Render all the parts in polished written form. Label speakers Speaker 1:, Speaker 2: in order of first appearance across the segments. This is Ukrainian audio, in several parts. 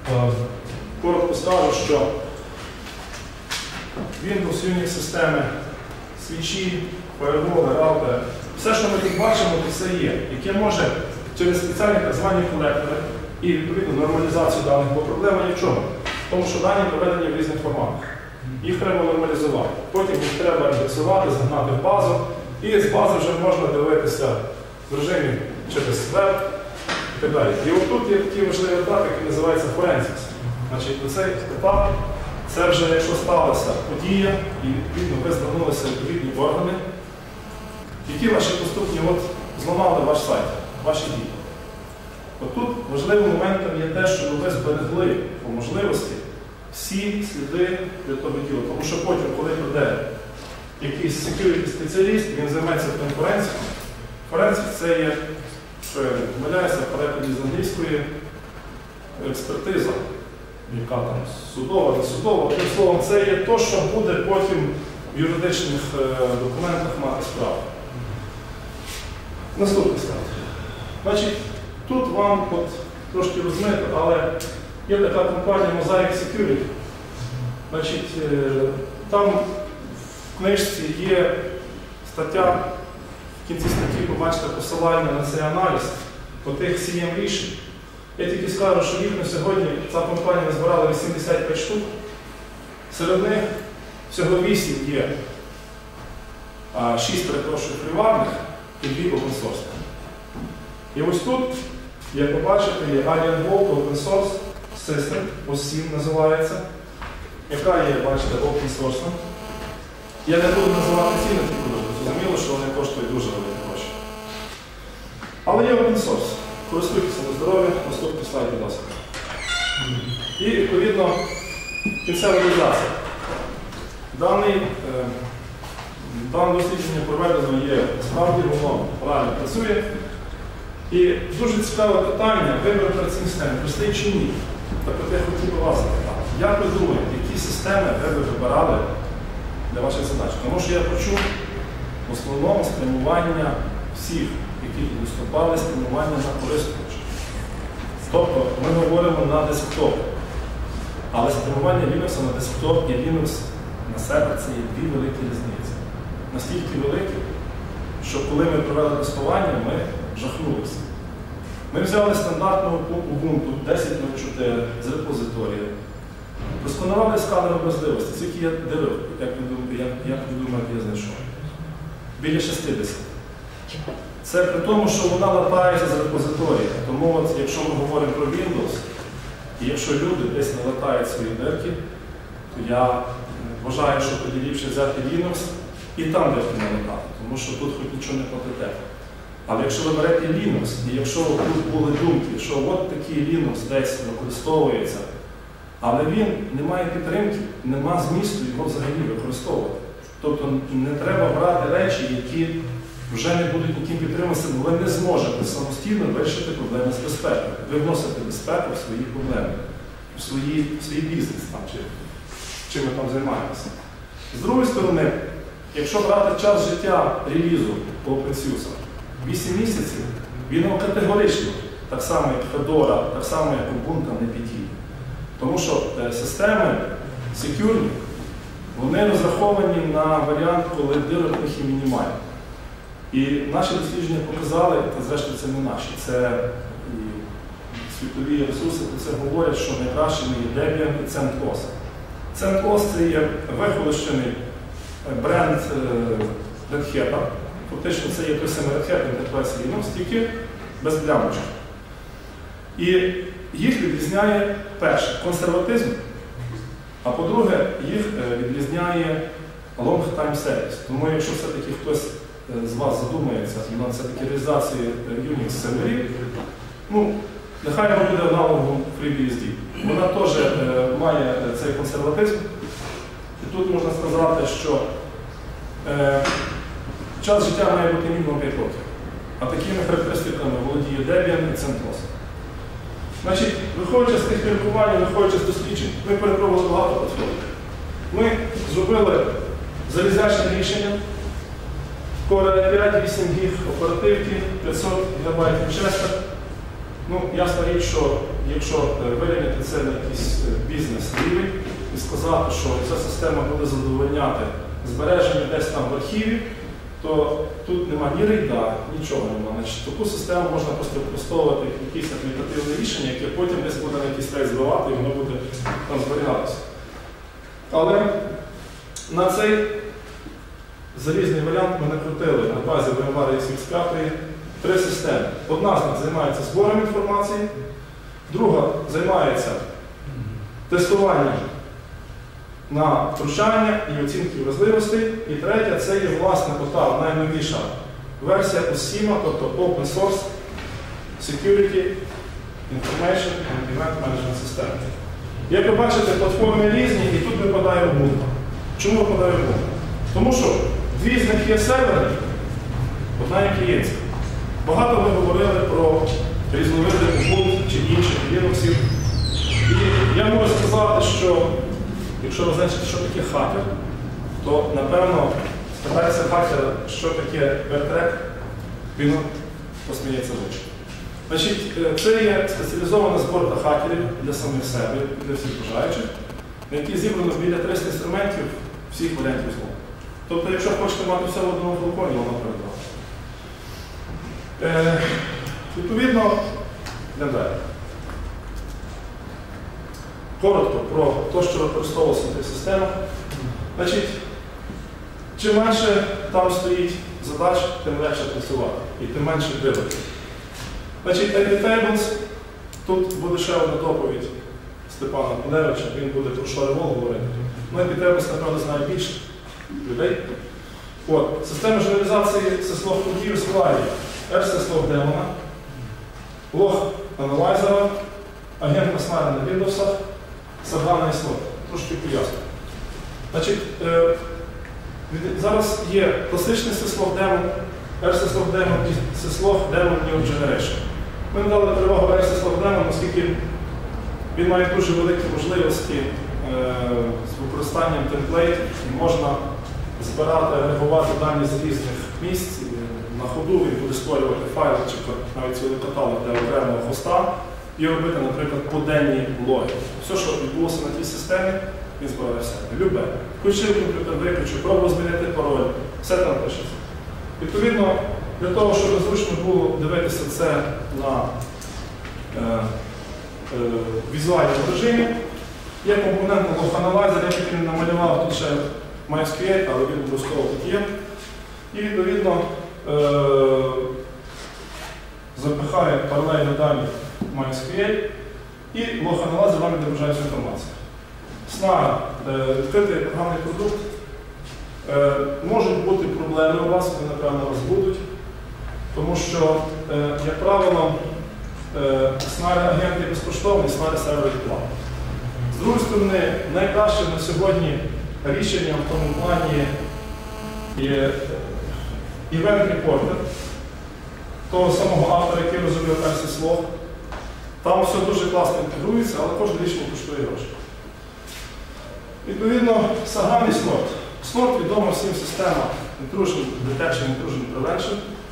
Speaker 1: Коротко скажу, що Windows, Unix системи, свічі, фаєрволи, раутери, все, що ми тут бачимо, це все є, яке може через спеціальні так звані колектори і відповідно нормалізацію даних, бо проблема ні в чому. Тому що дані проведені в різних форматах. Їх треба нормалізувати. Потім їх треба індексувати, загнати в базу. І з бази вже можна дивитися в режимі через веб і так далі. І отут є такий важливий етап, який називається forensics. Значить, оцей етап, це вже якщо сталася подія, і відповідно ви звернулися відповідні органи, які ваші поступні зламали ваш сайт, ваші дії. Отут важливим моментом є те, що ви зберегли по можливості всі сліди для того діла. Тому що потім, коли прийде якийсь security спеціаліст, він займеться тим форенсиком. Форенсик це є, що я помиляюся, в перекладі з англійської експертиза, яка там судова, не судова. Одним словом, це є те, що буде потім в юридичних документах мати справу. Наступний слайд. Значить, тут вам трошки розмито, але є така компанія Mosaic Security. Значить, там в книжці є стаття, в кінці статті побачите посилання на цей аналіз по тих CM рішень. Я тільки скажу, що їх на сьогодні ця компанія збирала 85 штук. Серед них всього 8 є, 6, перепрошую, приватних і 2 open source. І ось тут, як ви бачите, є Alien Vault Open Source System, ось SIEM називається, яка є, бачите, open source. Я не буду називати ціни, зрозуміло, що вони коштують дуже великі гроші. Але є open source. Користуйтеся на здоров'я, наступний слайд, будь ласка. І, відповідно, кінцева реалізація. Дане дослідження проведено є, справді воно правильно працює. І дуже цікаве питання, вибір операційних систем, простий чи ні? Так от я хотів би вас запитати. Як ви думаєте, які системи ви вибирали для ваших задач? Тому що я почув в основному спрямування всіх, які виступали, спрямування на користувача. Тобто ми говоримо на десктоп. Але спрямування Linux на десктоп і Linux на сервер – це є 2 великі різниці. Настільки великі, що коли ми провели тестування, ми жахнулися. Ми взяли стандартну Ubuntu 10.04 з репозиторія, просканували сканер образливості, скільки я дивив, як ви думаєте, я знайшов. Біля 60. Це при тому, що вона латається з репозиторія. Тому якщо ми говоримо про Windows, і якщо люди десь не латають свої дирки, то я вважаю, що тоді ліпше взяти Linux і там дирки не латати, тому що тут хоч нічого не платите. Але якщо ви берете Linux, і якщо тут були думки, що от такий Linux десь використовується, але він не має підтримки, нема змісту його взагалі використовувати. Тобто не треба брати речі, які вже не будуть ніким підтримуватися, бо ви не зможете самостійно вирішити проблеми з безпекою. Ви вносите безпеку в свої проблеми, в свій бізнес, чим ви там займаєтеся. З другої сторони, якщо брати час життя релізу по OpenSUSE, 8 місяців, він категорично, так само як Fedora, так само як Ubuntu, не підійде. Тому що системи security, вони розраховані на варіант, коли дирок в них і мінімальні. І наші дослідження показали, та зрештою це не наші, це і світові ресурси про це говорять, що найкращими є Debian і CentOS. CentOS – це є вихолощений бренд Red Hat. Фактично це є той самий Red Hat Enterprise Linux, тільки без плямочок. І їх відрізняє, перше, консерватизм, а по-друге, їх відрізняє long time service. Тому якщо все-таки хтось з вас задумається на все-таки реалізації Unix серверів, нехай воно буде аналогом FreeBSD. Вона теж має цей консерватизм. І тут можна сказати, що час життя має бути мінімум 5 років. А такими характеристиками володіє Debian і CentOS. Значить, виходячи з тих міркувань, виходячи з досліджень, ми перепробували багато платформ. Ми зробили залізячне рішення, Core 5, 8 гіг оперативки, 500 ГБ ческа. Ясна річ, що якщо вирівняти це на якийсь бізнес-рівень і сказати, що ця система буде задовольняти збереження десь там в архіві, то тут немає ні рейда, нічого немає. Таку систему можна просто використовувати як якесь аплікативне рішення, яке потім десь буде на якийсь рейд збивати і воно буде там зберігатися. Але на цей залізний варіант ми накрутили на базі VMware ESX5 3 системи. Одна з них займається збором інформації, друга займається тестуванням на втручання і оцінки вразливостей, і третя це є, власне, ота найновіша версія OSIMA, тобто Open Source Security Information and Event Management System. Як ви бачите, платформи різні, і тут випадає Ubuntu. Чому випадає Ubuntu? Тому що дві з них є серверні, одна є клієнтська. Багато ми говорили про різновиди Ubuntu чи інших Linux. І я можу сказати, що якщо ви знаєте, що таке хакер, то, напевно, спитається хакера, що таке Bertrek, він посміється в очі. Значить, це є спеціалізована зборка хакерів для самих себе, для всіх бажаючих, на якій зібрано біля 300 інструментів всіх варіантів злому. Тобто, якщо хочете мати все в одному флаконі, воно передбачено. Відповідно, йдемо далі. Коротко про те, що використовувалося в тих системах. Значить, чим менше там стоїть задач, тим легше працювати і тим менше дивитися. Значить, Tables, тут буде ще одна доповідь Степана Куневича, він буде про Шаревол говорити. Ну, Tables, напевно, знає більше людей. От, система журналізації сислов кодів складає R-сислов демона, лог аналайзера, агент Маснара на Windows, Сагана і слот. Трошки поясню. Значить, зараз є класичний сислов демон, R-сислов демон і сислов демон New Generation. Ми надали перевагу R-сислов демон, оскільки він має дуже великі можливості з використанням темплейтів, і можна збирати, агрегувати дані з різних місць. На ходу він буде створювати файли чи навіть цілий каталог для окремого хоста і робити, наприклад, поденні логи. Все, що відбулося на тій системі, він збирає все. Любе. Включив комп'ютер, виключив, пробував змінити пароль, все там пишеться. Відповідно, для того, щоб зручно було дивитися це на візуальному режимі, є компонент лог-аналайзер, який він намалював тут ще MySQL, але він обов'язково тут є. І, відповідно, запихає паралельно дані в MySQL і лог-аналайзер вам відображає цю інформацію. Снара, відкритий програмний продукт. Можуть бути проблеми у вас, вони, напевно, у вас будуть, тому що, як правило, Снара агент є безкоштовний, Снара сервер платний. З другої сторони, найкраще на сьогодні рішенням в тому плані є Event Reporter, того самого автора, який розробив R-сислов. Там все дуже класно інтегрується, але кожне рішення коштує гроші. Відповідно, Sagan і Snort. Snort відома всім система Intrusion Detection, Intrusion Prevention.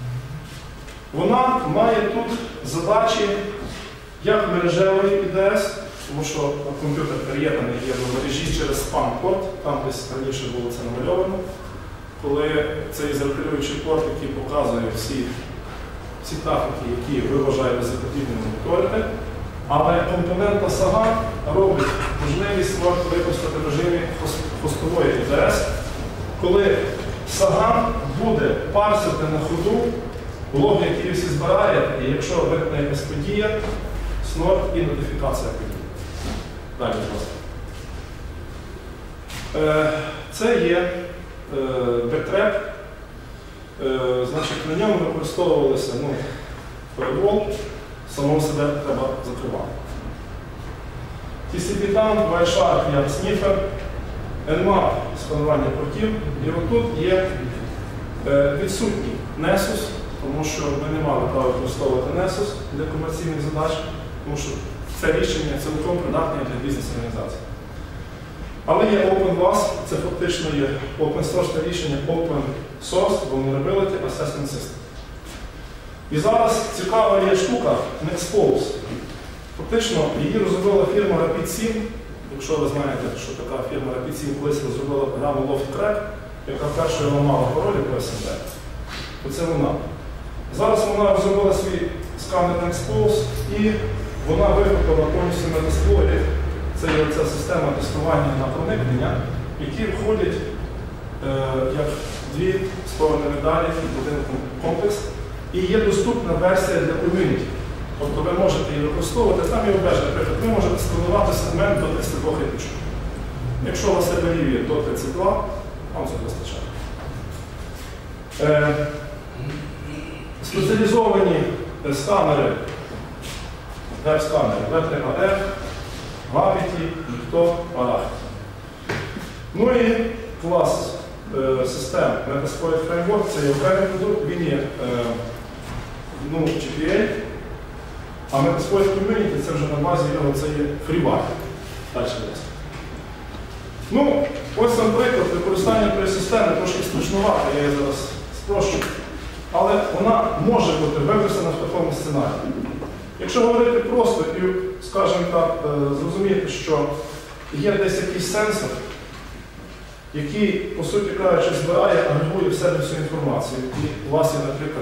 Speaker 1: Вона має тут задачі як мережевої ІДС, тому що комп'ютер приєднаний є до мережі через спам-порт, там десь раніше було це намальовано, коли цей зарегулюючий порт, який показує всі трафіки, які ви вважаєте за потрібне моніторити, але компонента Sagan робить можливість використати в режимі хостової ІДС, коли Sagan буде парсити на ходу логи, які всі збирає, і якщо виникне якась подія, Snort і нотифікація події. Далі, будь ласка. Це є Bertrek. Значить, на ньому використовувалися firewall, самого себе треба закривати. TCP-Tank, Wireshark, як Sniffer, Nmap – сканування портів. І отут є відсутній Nessus, тому що ми не мали права використовувати Nessus для комерційних задач, тому що це рішення цілком придатне для бізнес-організацій. Але є OpenVAS, це фактично є open-source рішення Open Source Vulnerability Assessment System. І зараз цікава є штука Nexpose. Фактично, її розробила фірма Rapid7. Якщо ви знаєте, що така фірма Rapid7 колись розробила програму LoftCrack, яка першою ламала паролі по SMB, то це вона. Зараз вона розробила свій сканер Expose і вона викупила повністю Metasploit. Це є ця система тестування на проникнення, в які входять як дві сторони медалі в один комплекс. І є доступна версія для ком'юніті. Тобто ви можете її використовувати, там є обмеження. Наприклад, ви можете сканувати сегмент до 32 річок. Якщо у вас є до 32, вам це вистачає. Спеціалізовані сканери, веб-сканери, V3AF, Gravity, Nicto, Arachne. Ну і клас систем Metasploit Framework, це є окремий продукт, він є GPA, а Metasploit Community це вже на базі його, це є FreeWire. Далі десь. Ну, ось сам приклад використання тої системи трошки страшнувато, я її зараз спрощу. Але вона може бути використана в такому сценарії. Якщо говорити просто і, скажімо так, зрозуміти, що є десь якийсь сенсор, який, по суті кажучи, збирає, агрегує в себе всю інформацію. І у вас є, наприклад,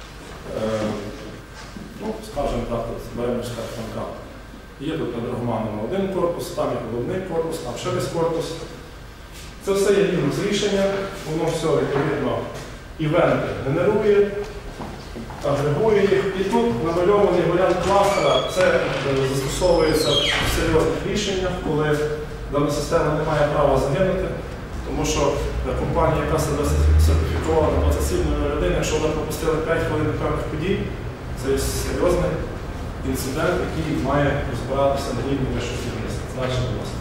Speaker 1: скажімо так, беремо штат. Є тут над Рахманом один корпус, там є головний корпус, там ще весь корпус. Це все є Linux рішення, воно все відповідно івенти генерує, агрегує їх. І тут намальований варіант кластера, це застосовується в серйозних рішеннях, коли дана система не має права загинути, тому що компанія, яка себе сертифікувала на 27 людини, якщо вона пропустила 5 хвилин певних подій, це є серйозний інцидент, який має розбиратися на рівні вищого керівництва. Значно власне.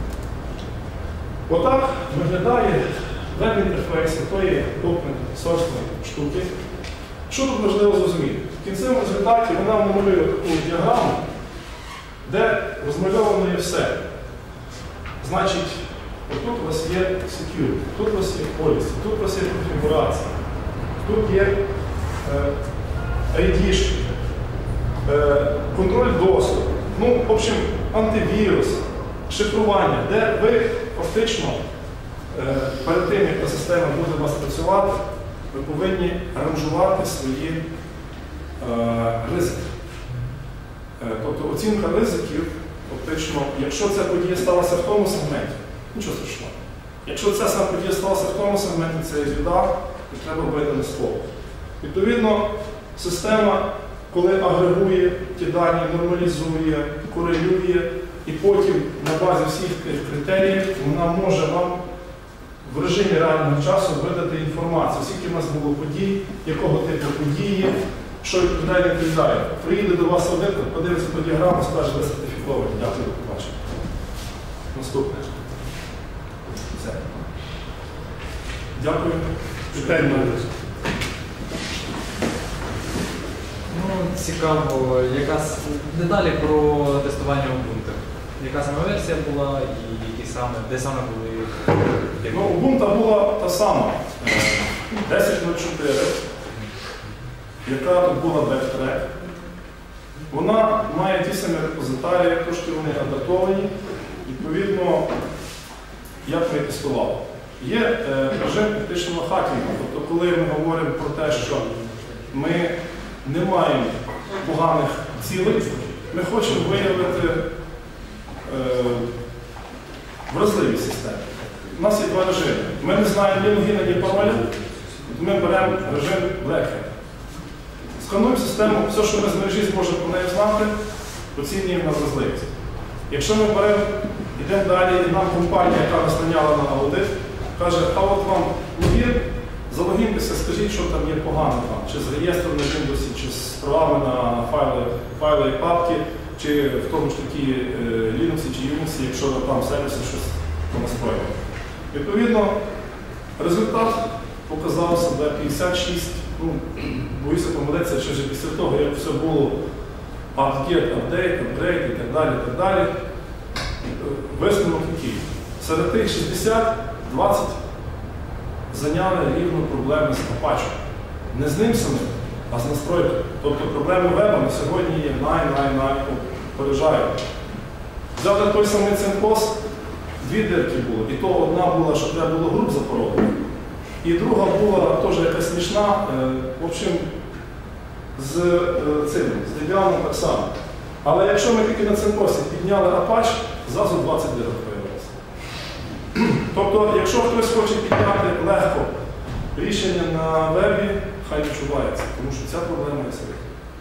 Speaker 1: Отак виглядає веб-інтерфейс тої open-source штуки. Що тут важливо зрозуміти? В кінцевому результаті вона намалює таку діаграму, де розмальовано є все. Значить, отут у вас є security, тут у вас є policy, тут у вас є конфігурація, тут є ID-шки, контроль доступу, ну, в общем, антивірус, шифрування, де ви фактично перед тим, як та система буде у вас працювати, ви повинні ранжувати свої ризики. Тобто оцінка ризиків, фактично, якщо ця подія сталася в тому сегменті, нічого страшного. Якщо ця сама подія сталася в тому сегменті, це є біда, і треба вбити на слово. Відповідно, система, коли агрегує ті дані, нормалізує, корелює, і потім на базі всіх тих критеріїв вона може вам в режимі реального часу видати інформацію, скільки в нас було подій, якого типу події, що відповідає, не відповідає. Приїде до вас аудитор, подивиться по діаграму, скаже, ви сертифіковані. Дякую, до побачення. Наступне. Все. Дякую. Питання.
Speaker 2: Цікаво, якраз деталі про тестування Ubuntu. Яка саме версія була і які саме, де саме були?
Speaker 1: Ну, Ubuntu була та сама. 10.04, яка тут була backtrack. Вона має ті самі репозитарії, трошки вони адаптовані. Відповідно, як ми тестували. Є режим критичного хакінгу. Тобто, коли ми говоримо про те, що ми не маємо поганих цілей, ми хочемо виявити вразливість системи. У нас є два режими. Ми не знаємо ні логіна, ні пароля, ми беремо режим Black Hat. Скануємо систему, все, що ми з мережі зможемо про неї знати, оцінюємо на вразливість. Якщо ми беремо, йдемо далі, і нам компанія, яка нас наняла на аудит, каже, а от вам логін, залогіньтеся, скажіть, що там є погано, чи з реєстром на Windows, чи з правами на файли і папки, чи в тому ж такі Linux чи Unix, якщо там сервіси щось понастроїли. Відповідно, результат показав себе 56, боюся помилитися, що вже після того, як все було update, upgrade і так далі, висновок такий. Серед тих 60, 20 зайняли рівно проблеми з Apache. Не з ним самим, а з настройкою. Тобто проблеми веба на сьогодні є поріжають. Взяли той самий цинкос, дві дирки було, і то одна була, що треба було груб запоротити, і друга була теж якась смішна, в общем, з дерев'яним так само. Але якщо ми тільки на цинкосі підняли Apache, зразу 20 дирок появилося. Тобто, якщо хтось хоче підняти легко рішення на вебі, хай відчувається, тому що ця проблема є серйозна.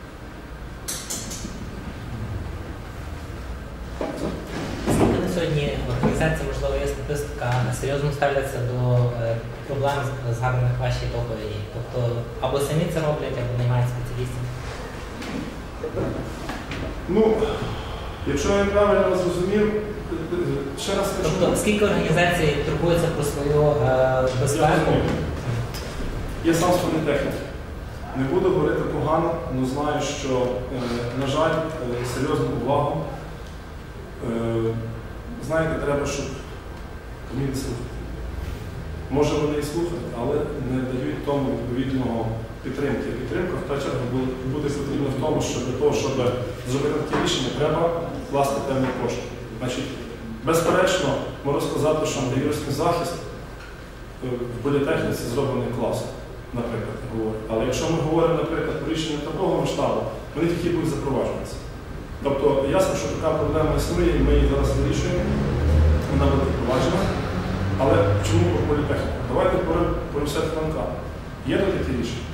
Speaker 3: Скільки на сьогодні організації, можливо, є статистика, серйозно ставляться до проблем згаданих в вашій доповіді? Тобто або самі це роблять, або наймають спеціалістів?
Speaker 1: Ну, якщо я правильно зрозумів, ще раз скажу.
Speaker 3: Тобто, скільки організацій турбуються про свою безпеку?
Speaker 1: Я сам з техніки. Не буду говорити погано, але знаю, що, на жаль, серйозну увагу. Знаєте, треба, щоб вміти слухати. Може вони і слухають, але не дають тому відповідного підтримки. Підтримка, в першу чергу, буде потрібна в тому, що для того, щоб зробити таке рішення, треба вкласти певні кошти. Значить, безперечно, можу сказати, що антивірусний захист в політехніці зроблений класно, наприклад, говорить. Але якщо ми говоримо, наприклад, про рішення такого масштабу, вони тільки будуть запроваджуватися. Тобто, ясно, що така проблема існує, і ми її зараз вирішуємо, вона буде впроваджена. Але чому про політехніку? Давайте говоримо про університет Франка. Є тут такі рішення?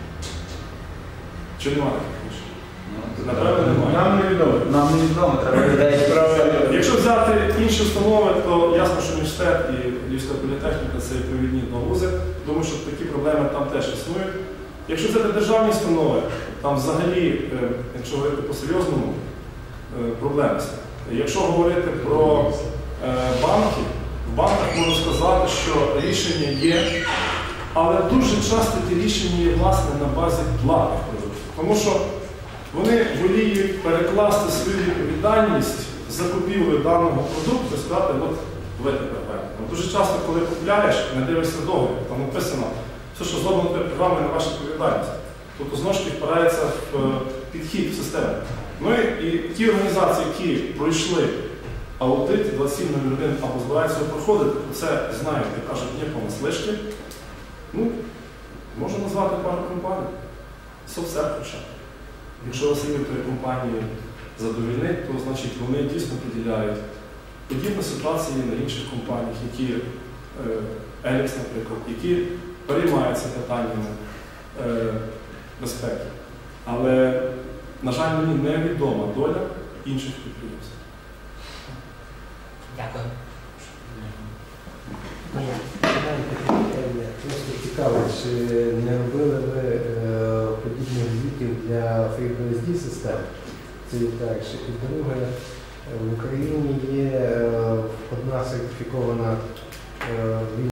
Speaker 1: Чи немає таких рішень? Напевно, немає.
Speaker 4: Нам не відомо, треба людей справи.
Speaker 1: Якщо взяти інші установи, то ясно, що університет і Львівська політехніка – це відповідні до вузи. Думаю, що такі проблеми там теж існують. Якщо взяти державні установи, там взагалі, якщо говорити по-серйозному, проблеми. Якщо говорити про банки, в банках можу сказати, що рішення є, але дуже часто ті рішення є, власне, на базі платних продуктів. Тому що вони воліють перекласти свою відповідальність за купівлю даного продукту і сказати, от ви тепер певно. Дуже часто, коли купляєш, не дивишся договір, там написано, все, що зроблено програмою на вашу відповідальність. Тобто, знову ж таки, впирається в підхід в систему. Ну і ті організації, які пройшли аудит 2701 або збираються його проходити, це знають, як кажуть, не понаслишки. Ну, можу назвати пару компаній. Софтсерв хоча. Якщо вас ім'я тої компанії задовільнить, то значить вони дійсно поділяють подібні ситуації на інших компаніях, які Елікс, наприклад, які переймаються питаннями безпеки. Але, на жаль, мені невідома доля інших підприємств.
Speaker 3: Дякую.
Speaker 5: Просто цікаво, чи не робили ви подібних звітів для FreeBSD систем? Це перше. І друге, в Україні є одна сертифікована